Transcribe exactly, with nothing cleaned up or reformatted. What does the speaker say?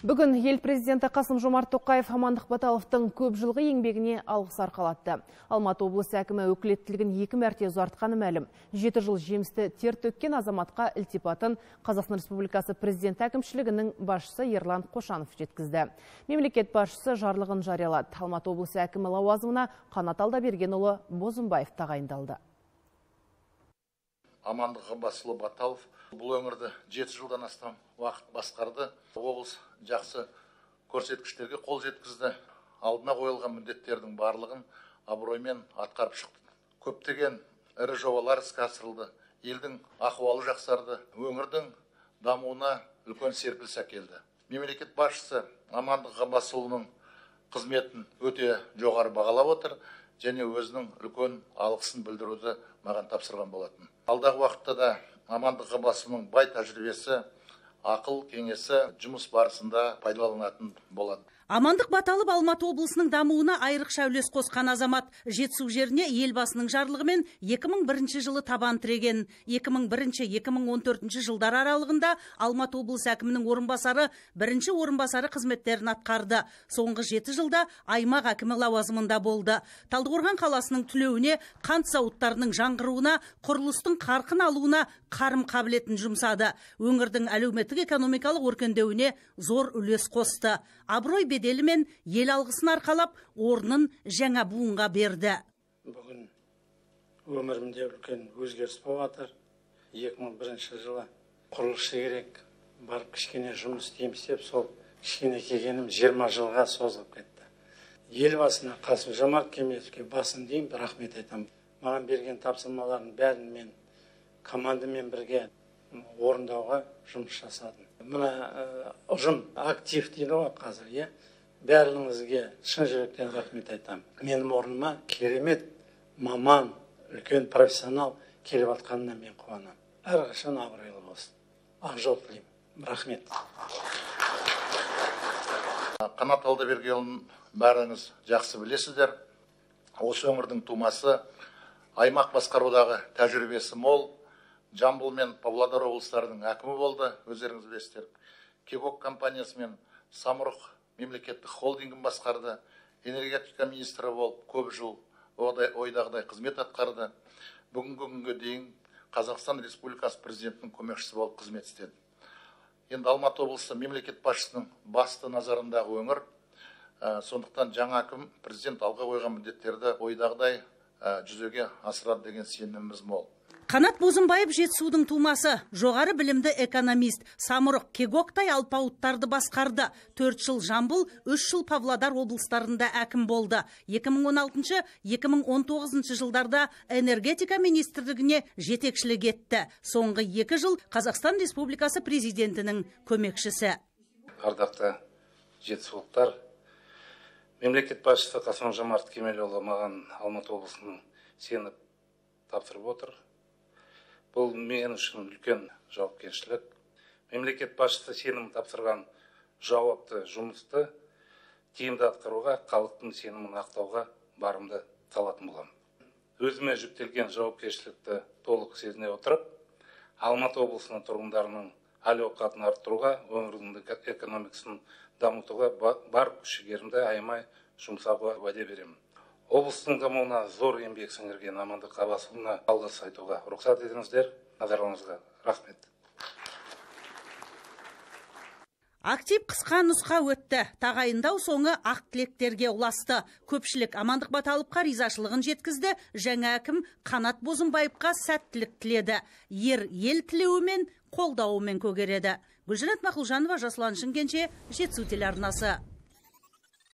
Бүгін ел президенті Қасым-Жомарт Тоқаев Амандық Баталовтың көп жылғы еңбегіне алғыс арқалатты. Алматы облысы әкімі өкілеттілігін екі мәрте ұзартқаны мәлім. Жеті жыл жемісті тер төккен азаматқа ілтипатын Қазақстан Республикасы президент әкімшілігінің басшысы Ерлан Қошанов жеткізді. Мемлекет басшысы жарлығын жариялады. Алматы облысы әкімі лауазымына Қанат Алдабергенұлы Бозымбаев тағайындалды. Амандық Баталов бұл өңірді жеті жылдан астам уақыт басқарды. Облыс жақсы көрсеткіштерге қол жеткізді. Алдына қойылған міндеттердің барлығын абыроймен атқарып шықты. Көптеген ірі жобалар іске асырылды. Елдің ахуалы жақсарды. Өңірдің дамуына үлкен серпіліс әкелді. Мемлекет басшысы Амандық Баталовның қызметін өте жоғары бағалап отыр және өзінің үлкен алғысын білдіруді маған тапсырған болатын. Алдағы уақытта да Амандық Баталовның бай тәжірибесі, ақыл кеңесі жұмыс барысында пайдаланылатын болады. Амандық Баталов Алматы облысының дамуына айрықша үлес қосқан азамат. Жетісу жеріне елбасының жарлығымен екі мың бірінші жылы табан тіреген. екі мың бірінші - екі мың он төртінші жылдар аралығында Алматы облысы әкімінің орынбасары, бірінші орынбасары қызметтерін атқарды. Соңғы жеті жылда аймақ әкімі лауазымында болды. Талдықорған қаласының түлеуіне, қант зауыттарының жаңғыруына, құрылыстың қарқын алуына қарым қабілетін жұмсады. Өңірдің әлеуметтік экономикалық өркендеуіне зор үлес қосты. Абырой беделімен ел алғысын арқалап, орнын жаңа буынға берді. Бүгін өмірімде үлкен өзгеріс болып жатыр. екі мың бірінші жылы құрылысшы керек, барып кішкене жұмыс істейміз деп, сол кішкене келгенім жиырма жылға созылып кетті. Елбасына Қасым-Жомарт Кемеловке басын дейін бір рахмет айтамын. Маған берген тапсырмалардың бәрін мен командамен бірге орындауға жұмыс жасадым. Мына ұжым актив дейді ғой қазір, е? Бәріңізге шын жүректен рахмет айтамын. Менің орныма керемет маман, үлкен профессионал келіп атқанына мен қуанамын. Әрқашан абыройлы болсын. Ақ жол тілеймін. Рахмет. Қанат Алдабергенұлын бәріңіз жақсы білесіздер. Осы өңірдің тумасы, аймақ басқарудағы тәжірибесі мол. Жамбыл мен Павлодар облыстарының әкімі болды, өздеріңіз білесіздер. Кегок компаниясы мен Самұрық мемлекеттік холдингін басқарды. Энергетика министрі болып көп жыл ойдағыдай қызмет атқарды. Бүгінгі күнге дейін Қазақстан Республикасы президентінің көмекшісі болып қызмет істеді. Енді Алматы облысы мемлекет басшысының басты назарындағы өңір. Сондықтан жаңа әкім президент алға қойған міндеттерді ойдағыдай жүзеге асырады деген сеніміміз мол. Қанат Бозымбаев Жетісудың тумасы, жоғары білімді экономист, Самұрық Кегоктай алпауыттарды басқарды. төрт жыл Жамбыл, үш жыл Павлодар облыстарында әкім болды. екі мың он алтыншы - екі мың он тоғызыншы жылдарда энергетика министрлігіне жетекшілік етті. Соңғы екі жыл Қазақстан Республикасы президентінің көмекшісі. Ардақты жетісулықтар, мемлекет басшысы Қасым-Жомарт Кемелұлы маған Алматы облысының сеніп тапсырып отыр. Бұл мен үшін үлкен жауапкершілік. Мемлекет басшысы сенім тапсырған жауапты жұмысты тиімді атқаруға, халықтың сенімін ақтауға барымды салатын боламын. Өзіме жүктелген жауапкершілікті толық сезіне отырып, Алматы облысының тұрғындарының әл-ауқатын арттыруға, өңірдің экономикасын дамытуға бар күш-жігерімді аямай жұмсауға уәде беремін. Облыстың дамуына зор еңбек сіңірген Амандық Баталовына алғыс айтуға рұқсат етіңіздер. Назарларыңызға рахмет. Актив қысқа нұсқа өтті. Тағайындау соңы ақ тілектерге ұласты. Көпшілік Амандық Баталовқа ризашылығын жеткізді. Жаңа әкім Қанат Бозымбаевқа сәттілік тіледі. Ер ел тілеуімен, қолдауымен көгереді. Гүлжанат Мақұлжанова, Жасұлан Шымкентше, Жетісу телеарнасы.